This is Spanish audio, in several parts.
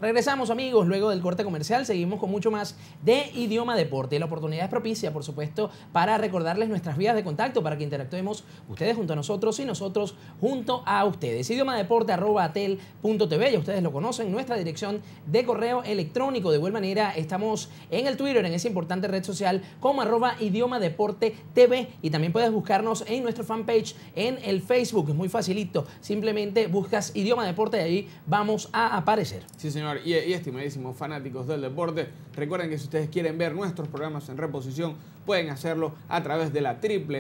Regresamos, amigos, luego del corte comercial. Seguimos con mucho más de Idioma Deporte. La oportunidad es propicia, por supuesto, para recordarles nuestras vías de contacto para que interactuemos ustedes junto a nosotros y nosotros junto a ustedes. idiomadeporte@atel.tv, ya ustedes lo conocen, nuestra dirección de correo electrónico. De igual manera, estamos en el Twitter, en esa importante red social, como @idiomadeporte.tv, y también puedes buscarnos en nuestro fanpage en el Facebook. Es muy facilito, simplemente buscas Idioma Deporte y ahí vamos a aparecer. Sí, señor. Y estimadísimos fanáticos del deporte, recuerden que si ustedes quieren ver nuestros programas en reposición, pueden hacerlo a través de la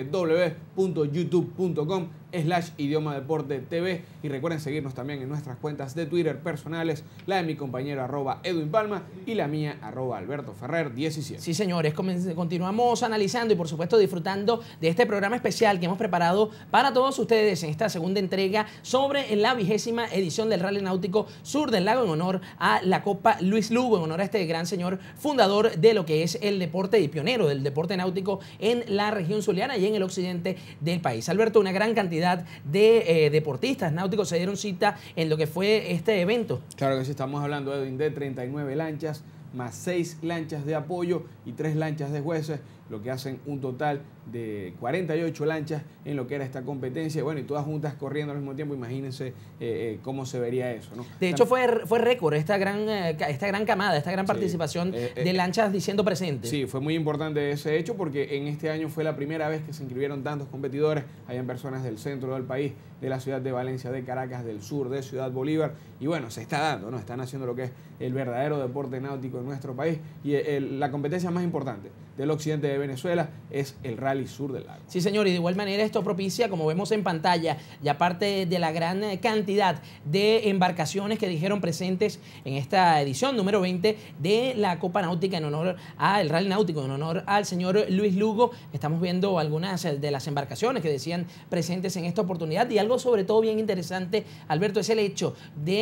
www.youtube.com/idiomadeporte.tv, y recuerden seguirnos también en nuestras cuentas de Twitter personales, la de mi compañero @Edwin Palma y la mía @AlbertoFerrer17. Sí, señores, continuamos analizando y por supuesto disfrutando de este programa especial que hemos preparado para todos ustedes en esta segunda entrega sobre la 20ª edición del Rally Náutico Sur del Lago, en honor a la Copa Luis Lugo, en honor a este gran señor fundador de lo que es el deporte y pionero del deporte náutico en la región zuliana y en el occidente del país. Alberto, una gran cantidad de deportistas náuticos se dieron cita en lo que fue este evento. Claro que sí, estamos hablando, Edwin, de 39 lanchas, más 6 lanchas de apoyo y 3 lanchas de jueces, lo que hacen un total de 48 lanchas en lo que era esta competencia. Bueno, y todas juntas corriendo al mismo tiempo, imagínense cómo se vería eso, ¿no? De hecho, fue récord esta gran camada, esta gran participación de lanchas diciendo presente. Sí, fue muy importante ese hecho porque en este año fue la primera vez que se inscribieron tantos competidores. Habían personas del centro del país, de la ciudad de Valencia, de Caracas, del sur, de Ciudad Bolívar. Y bueno, se está dando, ¿no? Están haciendo lo que es el verdadero deporte náutico en nuestro país. Y la competencia más importante del occidente de Venezuela es el Rally Sur del Lago. Sí, señor, y de igual manera esto propicia, como vemos en pantalla, y aparte de la gran cantidad de embarcaciones que dijeron presentes en esta edición número 20 de la Copa Náutica en honor al Rally Náutico, en honor al señor Luis Lugo, estamos viendo algunas de las embarcaciones que decían presentes en esta oportunidad. Y algo sobre todo bien interesante, Alberto, es el hecho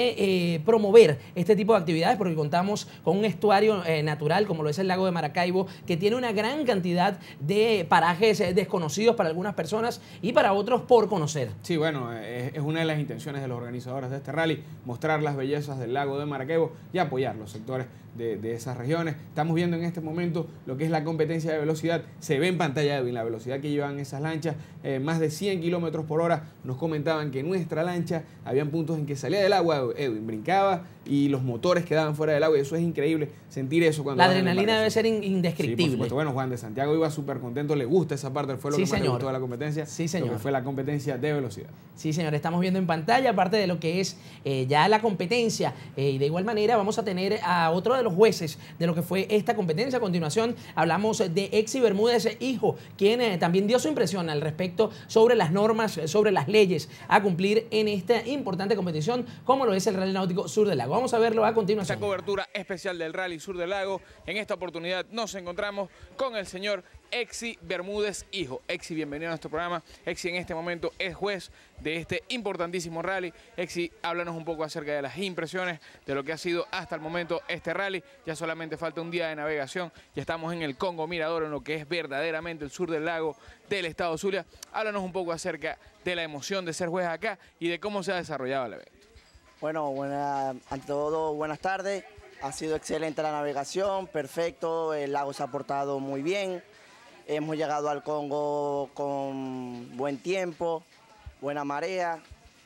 de promover este tipo de actividades, porque contamos con un estuario natural como lo es el lago de Maracaibo, que tiene una gran cantidad de parajes desconocidos para algunas personas y para otros por conocer. Sí, bueno, es una de las intenciones de los organizadores de este rally, mostrar las bellezas del lago de Maracaibo y apoyar los sectores de esas regiones. Estamos viendo en este momento lo que es la competencia de velocidad. Se ve en pantalla, Edwin, la velocidad que llevan esas lanchas, más de 100 kilómetros por hora. Nos comentaban que nuestra lancha, habían puntos en que salía del agua, Edwin, brincaba y los motores quedaban fuera del agua, y eso es increíble, sentir eso cuando... La adrenalina debe ser indescriptible. Sí, por supuesto. Bueno, Juan de Santiago iba súper contento, le gusta esa parte, fue lo que más le gustó de la competencia. Sí, señor. Lo que fue la competencia de velocidad. Sí, señor, estamos viendo en pantalla, aparte de lo que es ya la competencia, y de igual manera vamos a tener a otro de los jueces de lo que fue esta competencia. A continuación hablamos de Exi Bermúdez, hijo, quien también dio su impresión al respecto sobre las normas, sobre las leyes a cumplir en esta importante competición como lo es el Rally Náutico Sur del Lago. Vamos a verlo a continuación. Esta cobertura especial del Rally Sur del Lago. En esta oportunidad nos encontramos con el señor Exi Bermúdez, hijo. Exi, bienvenido a nuestro programa. Exi en este momento es juez de este importantísimo rally. Exi, háblanos un poco acerca de las impresiones de lo que ha sido hasta el momento este rally. Ya solamente falta un día de navegación. Ya estamos en el Congo Mirador, en lo que es verdaderamente el sur del lago del estado Zulia. Háblanos un poco acerca de la emoción de ser juez acá y de cómo se ha desarrollado el evento. Bueno, ante todo, buenas tardes. Ha sido excelente la navegación, perfecto, el lago se ha portado muy bien. Hemos llegado al Congo con buen tiempo, buena marea.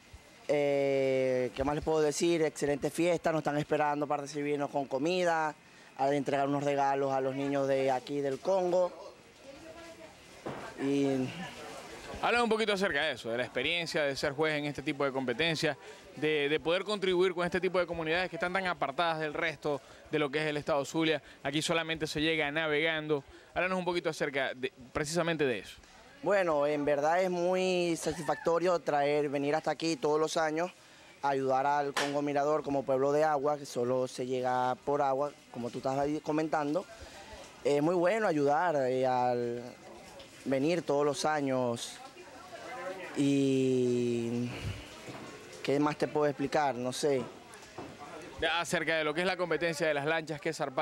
¿Qué más les puedo decir? Excelente fiesta, nos están esperando para recibirnos con comida, a entregar unos regalos a los niños de aquí del Congo. Habla un poquito acerca de eso, de la experiencia de ser juez en este tipo de competencias, de poder contribuir con este tipo de comunidades que están tan apartadas del resto de lo que es el estado Zulia. Aquí solamente se llega navegando. Háblanos un poquito acerca precisamente de eso. Bueno, en verdad es muy satisfactorio venir hasta aquí todos los años a ayudar al Congo Mirador como pueblo de agua, que solo se llega por agua, como tú estás comentando. Es muy bueno ayudar al venir todos los años. Y ¿qué más te puedo explicar? No sé. Acerca de lo que es la competencia de las lanchas que zarparon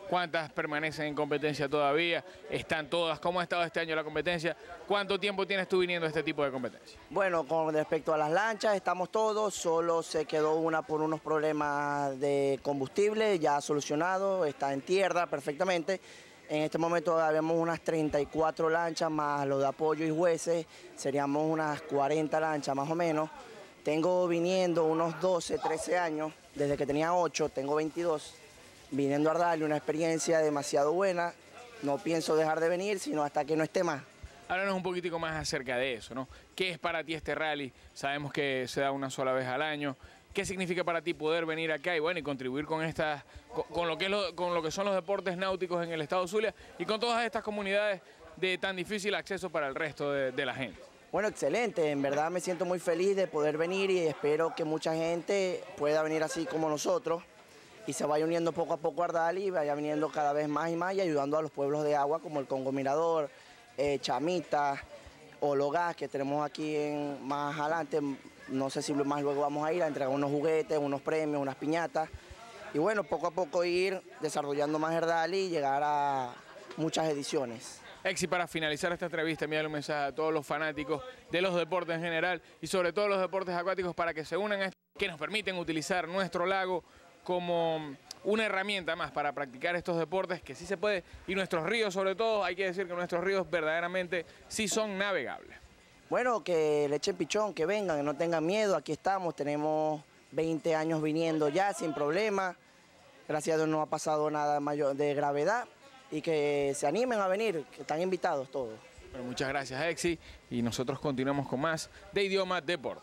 ¿Cuántas permanecen en competencia todavía? ¿Están todas? ¿Cómo ha estado este año la competencia? ¿Cuánto tiempo tienes tú viniendo a este tipo de competencia? Bueno, con respecto a las lanchas, estamos todos, solo se quedó una por unos problemas de combustible, ya solucionado, está en tierra perfectamente. En este momento habíamos unas 34 lanchas más los de apoyo y jueces, seríamos unas 40 lanchas más o menos. Tengo viniendo unos 12, 13 años, desde que tenía 8, tengo 22. Viniendo a darle una experiencia demasiado buena, no pienso dejar de venir, sino hasta que no esté más. Háblanos un poquitico más acerca de eso, ¿no? ¿Qué es para ti este rally? Sabemos que se da una sola vez al año. ¿Qué significa para ti poder venir acá y bueno, y contribuir con lo que son los deportes náuticos en el estado Zulia y con todas estas comunidades de tan difícil acceso para el resto de la gente? Bueno, excelente, en verdad me siento muy feliz de poder venir y espero que mucha gente pueda venir así como nosotros y se vaya uniendo poco a poco a Ardali y vaya viniendo cada vez más y más y ayudando a los pueblos de agua como el Congo Mirador, Chamita, Ologás, que tenemos aquí más adelante. No sé si más luego vamos a ir a entregar unos juguetes, unos premios, unas piñatas. Y bueno, poco a poco ir desarrollando más Ardali y llegar a muchas ediciones. Exi, para finalizar esta entrevista, envíale un mensaje a todos los fanáticos de los deportes en general y sobre todo los deportes acuáticos para que se unan a esto, que nos permiten utilizar nuestro lago como una herramienta más para practicar estos deportes que sí se puede, y nuestros ríos sobre todo, hay que decir que nuestros ríos verdaderamente sí son navegables. Bueno, que le echen pichón, que vengan, que no tengan miedo, aquí estamos, tenemos 20 años viniendo ya sin problema, gracias a Dios no ha pasado nada mayor de gravedad y que se animen a venir, que están invitados todos. Bueno, muchas gracias, Exi, y nosotros continuamos con más de Idioma Deporte.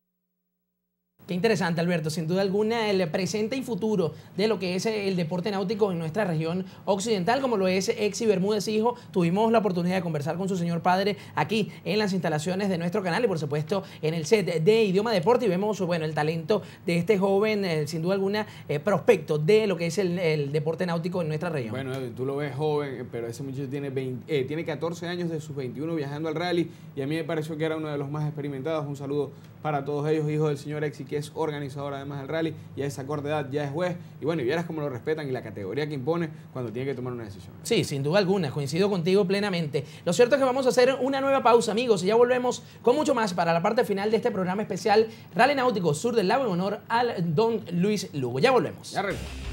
Qué interesante, Alberto. Sin duda alguna, el presente y futuro de lo que es el deporte náutico en nuestra región occidental, como lo es Exi Bermúdez Hijo. Tuvimos la oportunidad de conversar con su señor padre aquí en las instalaciones de nuestro canal y, por supuesto, en el set de Idioma Deporte. Y vemos, bueno, el talento de este joven, sin duda alguna, prospecto de lo que es el deporte náutico en nuestra región. Bueno, Edwin, tú lo ves joven, pero ese muchacho tiene 14 años de sus 21 viajando al rally y a mí me pareció que era uno de los más experimentados. Un saludo para todos ellos, hijo del señor Exi, que es organizador además del rally, y a esa corta edad ya es juez, y bueno, y vieras cómo lo respetan y la categoría que impone cuando tiene que tomar una decisión. Sí, sin duda alguna, coincido contigo plenamente. Lo cierto es que vamos a hacer una nueva pausa, amigos, y ya volvemos con mucho más para la parte final de este programa especial Rally Náutico Sur del Lago en honor al Don Luis Lugo. Ya volvemos. Ya regresamos.